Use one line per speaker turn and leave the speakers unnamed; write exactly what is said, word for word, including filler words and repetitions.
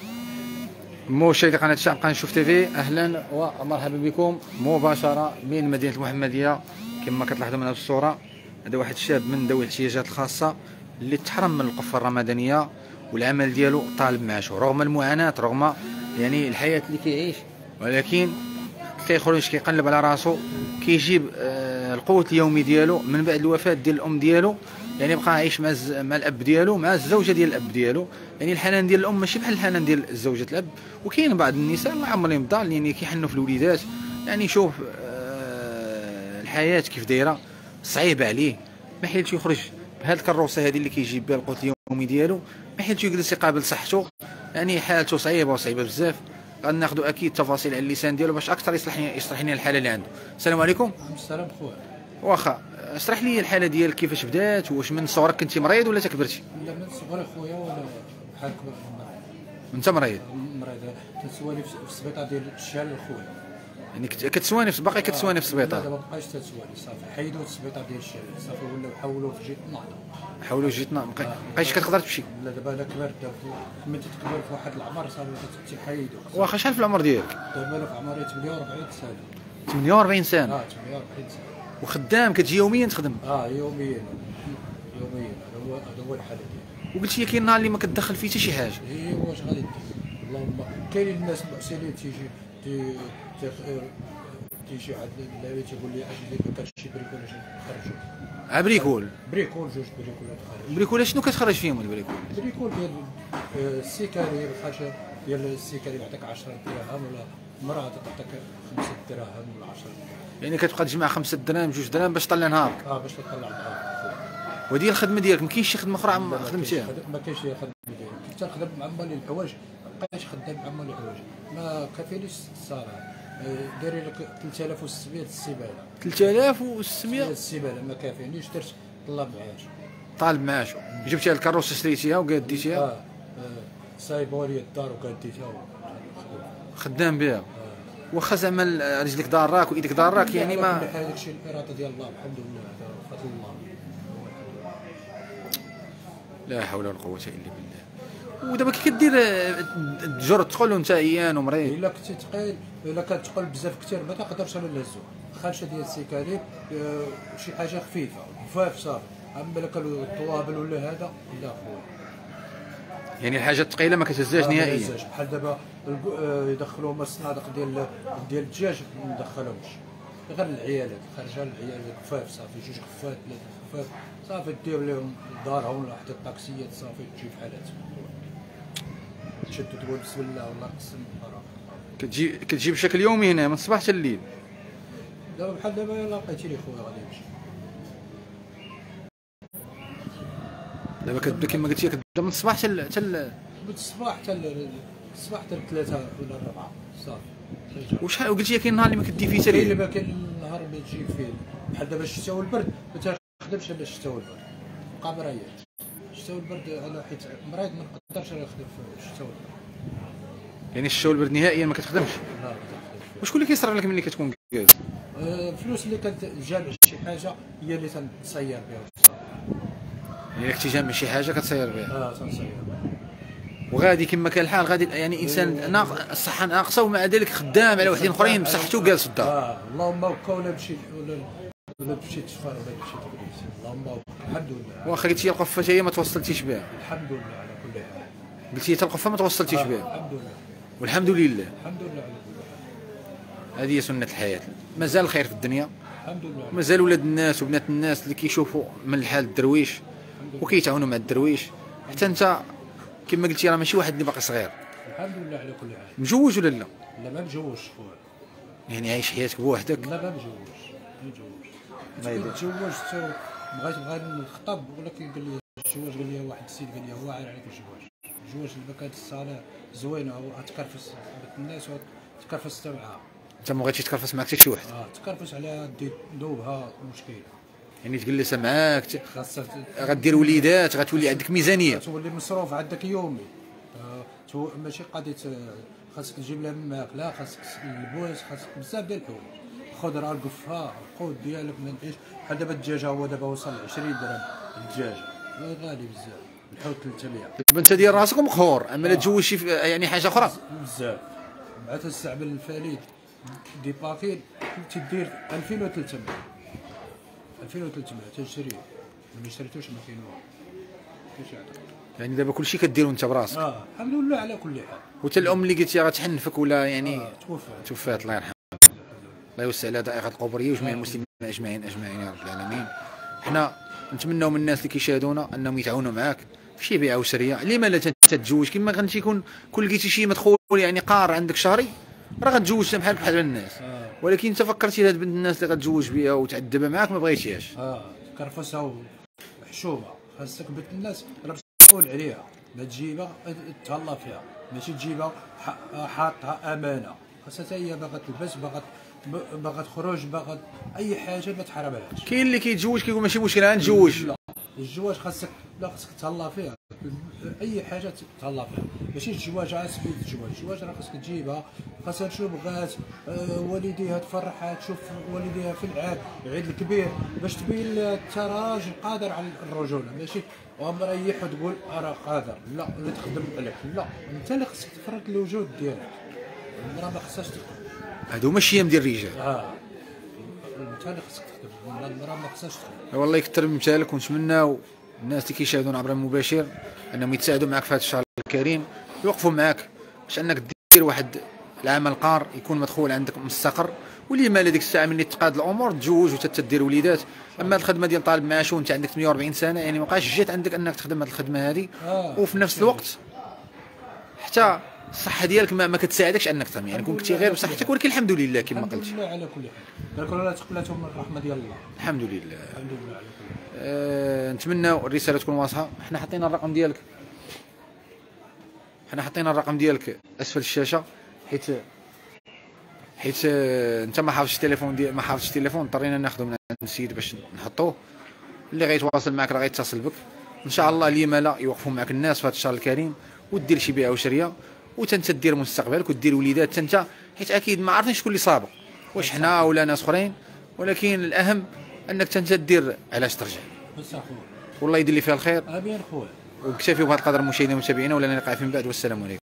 مشاهدي قناه الشعب قناه شوف تيفي، اهلا ومرحبا بكم مباشره من مدينه المحمديه. كما كتلاحظوا من هذه الصوره، هذا واحد الشاب من ذوي الاحتياجات الخاصه اللي تحرم من القفه الرمضانيه والعمل ديالو طالب معاشه رغم المعاناه، رغم يعني الحياه اللي كيعيش، ولكن كيخرج كيقلب على راسو، كيجيب آه القوت اليومي ديالو من بعد الوفاه ديال الام ديالو. يعني بقى عايش مع الز... مع الاب ديالو، مع الزوجه ديال الاب ديالو. يعني الحنان ديال الام ماشي بحال الحنان ديال زوجة الاب. وكاين بعض النساء الله يعمرهم الدار يعني كيحنوا في الوليدات. يعني شوف آه الحياه كيف دايره، صعيبه عليه، ما حيلش يخرج بهاد الكروسه هذه اللي كيجيب بها القوت اليومي ديالو، ما حيلش يجلس يقابل صحته. يعني حالته صعيبه وصعيبه بزاف. غناخذوا اكيد تفاصيل على اللسان ديالو باش اكثر يصلح يشرح لنا الحاله اللي عنده. السلام عليكم.
السلام خويا.
واخا اشرح لي الحاله ديالك كيفاش بدات، واش من صغرك كنتي مريض ولا تكبرتي؟
لا من صغري خويا ولا بحال كبر
انت مريض؟
مريض تنسواني في السبيطار ديال الشال خويا.
يعني كتسواني في باقي كتسواني في السبيطار؟
لا ما بقاش تسواني صافي، حيدوا السبيطار ديال الشال صافي، ولاو حولوه في جيت نهضه.
حولوه في جيت نهضه، ما بقيتش كتقدر تمشي؟
لا دابا انا كبرت، ملي تكبر في واحد العمر صافي تيحيدوك.
واخا شحال في العمر ديالك؟
دابا انا في عمري ثمانية وأربعين سنه.
ثمانية وأربعين سنه؟
اه ثمانية وأربعين سنه.
وخدام كتجي يوميا تخدم؟
اه يوميا يوميا. هذا هو هذا هو الحال ديالي.
وقلت لي كاين نهار اللي ما كتدخل فيه حتى شي حاجه.
اي واش غادي دير؟ اللهم كاينين الناس المحسنين تيجي تي تيجي عند النبي تيقول لي اجي لك كان شي بريكول اجي نخرجو.
ا بريكول؟
بريكول جوج بريكولات خارج.
بريكول شنو كتخرج فيهم البريكول؟
بريكول ديال السيكاري، الحاجه ديال السيكاري يعطيك عشرة دراهم، ولا مراه تعطيك خمسة دراهم ولا عشرة دراهم.
يعني كتبقى تجمع خمسة دراهم جوج دراهم باش تطلع نهارك؟
اه باش تطلع نهارك.
ودي الخدمه ديالك ما كاينش شي خدمه اخرى خدمتيها؟
ما كاينش شي خدمه ديالي، كنت نخدم مع مالي الحوايج، ما بقيتش خدام مع مالي الحوايج، ما كافينيش الصراحه. داير لك ثلاثة آلاف وستمية السباله.
ثلاثة آلاف وستمية
السباله ما كافينيش، درت طلاب معاش. طالب
معاش؟ جبتيها الكروسه شريتيها وقاديتيها؟
اه, آه. صايبوا لي الدار وقاديتها
خدام بها. آه. واخا زعما رجلك ضاراك وايدك ضاراك يعني ما
هذاك الشيء الاراده ديال الله الحمد لله، هذا فضل الله.
لا حول ولا قوه الا بالله. ودابا كي كدير تجر تقول انت عيان ومريض؟
الا كنتي ثقيل، الا كتقول بزاف كثير ما تقدرش انا نهزو. خرجه ديال السيكاري شي حاجه خفيفه خفاف صافي، اما الا كانوا الطوابل ولا هذا لا خويا.
يعني الحاجه الثقيله ما كتهزاش نهائيا؟
بحال دابا يدخلوهم الصنادق ديال ديال الدجاج ما ندخلهمش، غير العيالات خارجه العيالات خفاف صافي، جوج خفات ثلاثه خفاف صافي، دير لهم دارهم ولا حتى الطاكسيات صافي تجي في حالاتهم. تشد تقول بسم الله والله قسم البركه.
كتجي كتجي بشكل يومي هنا من الصباح حتى الليل؟
دابا بحال دابا يلاه لقيتيني خويا غادي نمشي.
دابا كتبدا كما قلتي كتبدا من الصباح حتى حتى
من الصباح حتى الصباح حتى الثلاثه ولا الربعه صافي.
وشحال قلتي كاين نهار اللي ما كدير فيه حتى
الليل؟ ما كاين النهار اللي تجي فيه بحال دابا الشتاء والبرد ما تخدمش الا الشتاء والبرد، بقى مريح. الشتاء والبرد انا حيت مريض ما نقدرش نخدم في الشتاء والبرد.
يعني الشتاء والبرد نهائيا ما كتخدمش؟
لا ما كتخدمش.
وشكون اللي كيصرف لك ملي كتكون جالس؟
الفلوس اللي كانت جامع شي حاجه هي اللي تنصير بها.
يعني كنتي جامع شي حاجه كتصير بها؟
اه تنصير.
وغادي كما كان الحال غادي يعني انسان ناقص الصحه ناقصه ومع ذلك خدام على وحدين اخرين بصحته جالس في الدار.
اه اللهم وكا ولا مشيت ولا ولا مشيت شفار ولا مشيت بليس، اللهم وكا الحمد لله.
واخا قلتي القفه هي ما توصلتيش بها؟
الحمد لله على كل حال.
قلتي حتى القفه ما توصلتيش
آه
بها؟
الحمد لله.
والحمد لله.
الحمد لله على كل
حال. هذه هي سنه الحياه، مازال الخير في الدنيا.
الحمد لله.
مازال ولاد الناس وبنات الناس اللي كيشوفوا من الحال الدرويش وكيتعاونوا مع الدرويش. حتى انت كما قلتي راه ماشي واحد اللي باقي صغير.
الحمد لله على كل حال.
مجوج ولا لا؟
لا ما مجوجش خويا.
يعني عايش حياتك بوحدك؟
لا ما مجوجش ما مجوجش. تزوجت بغيت بغا نخطب ولكن قال لي الزواج، قال لي واحد السيد قال لي هو عاير عليك الزواج. الزواج اللي كانت الصالة زوينه وتكرفس الناس وتكرفس حتى معاها.
انت ما بغيتيش تكرفس معك حتى شي واحد؟
اه تكرفس عليها ذوبها مشكله.
يعني تجلس معاك
خاصها
غدير وليدات، غتولي عندك ميزانيه،
تولي مصروف عندك يومي. آه ماشي قضيه خاصك تجيب لها من الماكله، خاصك البويس، خاصك بزاف ديال الحوايج، الخضره القفه القوت ديالك ما نعيش. بحال دابا الدجاجه هو دابا وصل عشرين درهم الدجاجه، غالي بزاف. نحاول ثلاثمية.
انت ديال راسك مقهور، اما لا تجوج شي يعني حاجه اخرى
بزاف مع تستعمل الفريد دي باكين تدير ألفين وثلاثمية ألفين وثلاثمية تشري ما شريتوش ما كاين والو كاش يعطيك.
يعني دابا كلشي كديرو انت براسك.
اه الحمد لله على كل حال.
وتا الام اللي قلتي غتحنفك ولا يعني
آه توفات
توفات الله يرحمها، الله يوسع على دائره القبوريه وجميع المسلمين اجمعين اجمعين يا رب العالمين. حنا نتمنوا من الناس اللي كيشاهدونا انهم يتعاونوا معاك في شي بيعه اسريه. لما لا تتزوج كما غنتي يكون كل لقيتي شي مدخول يعني قار عندك شهري راه غتزوج بحالك بحال الناس.
آه.
ولكن انت فكرتي هاد بنت الناس اللي غتزوج بها وتعذبها معاك ما بغيتيهاش.
اه كرفسه وحشومه خاصك بنت الناس راه مسؤول عليها، ما تجيبها تهلا فيها ماشي تجيبها حاطها امانه. خاصها حتى هي باغا تلبس باغا باغا تخرج باغا اي حاجه ما تحرمهاش.
كاين اللي كيتزوج كيقول ماشي مشكل غنتزوج.
لا الزواج خاصك لا خاصك تهلا فيه، اي حاجه تهلا فيها ماشي الزواج على سبيل الزواج. الزواج راه خاصك تجيبها خاصها تشوف بغات آه والديها تفرحها تشوف والديها في العيد العيد الكبير باش تبين انت راجل قادر على الرجوله، ماشي ومريح وتقول راه قادر لا اللي تخدم عليك. لا انت اللي خاصك تفرض الوجود ديالك. المراه ما خاصهاش تخدم،
هادو هما الشيام ديال الرجال.
اه انت اللي خاصك تخدم، المراه ما خاصهاش تخدم.
والله يكثر من مثالك، ونتمناو الناس اللي كيشاهدونا عبر المباشر انهم يتساعدوا معك في هذا الشهر الكريم، يوقفوا معك باش انك دير واحد العمل قار يكون مدخول عندك مستقر، واللي ما ديك الساعه ملي تقاد الامور تزوج وتدير وليدات. اما الخدمه ديال طالب معاش وانت عندك ثمانية وأربعين سنه يعني ما بقاش جات عندك انك تخدم هذه الخدمه هذه.
آه.
وفي نفس الوقت حتى الصحه ديالك ما, ما كتساعدكش انك تخدم، يعني كنتي غير بصحتك. ولكن الحمد لله كما قلت
الحمد لله على كل حال، كل لا تقبلتهم من الرحمه ديال الله.
الحمد لله.
الحمد لله على كل حال.
أه نتمنى الرساله تكون واضحه. حنا حطينا الرقم ديالك حنا حطينا الرقم ديالك اسفل الشاشه، حيت حيت انت ما حافظش التليفون ديال ما حافظش التليفون اضطرينا ناخذه من عند السيد باش نحطوه. اللي غيتواصل معك راه غيتصل بك ان شاء الله. ليما لا يوقفوا معك الناس في هذا الشهر الكريم ودير شي بيعه وشريه وتنت دير مستقبلك ودير وليدات انت، حيت اكيد ما عرفناش شكون اللي صابك واش حنا ولا ناس اخرين. ولكن الاهم انك تنت دير علاش ترجع.
بس اخويا
والله يدير لي فيها الخير.
امين خويا.
وبكتفي بهذا القدر مشاهدينا ومتابعينا، ولا نلقى فيما بعد، والسلام عليكم.